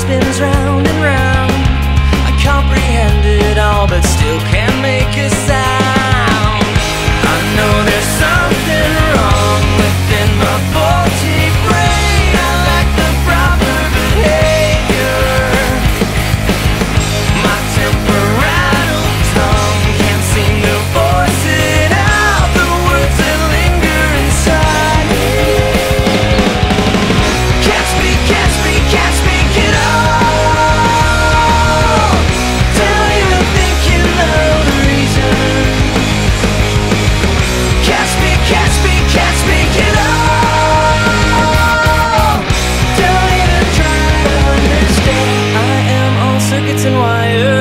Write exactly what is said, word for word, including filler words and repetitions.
spins round and round. I comprehend it all, but still can't make a sound. I know there's something wrong within my faulty brain. I lack the proper behavior. My temper rattled tongue can't seem to voice it out, the words that linger inside me. Can't speak, can't speak, can't speak at all. Don't even think you know the reason. Can't speak, can't speak, can't speak at all. Don't even try to understand. I am all circuits and wires.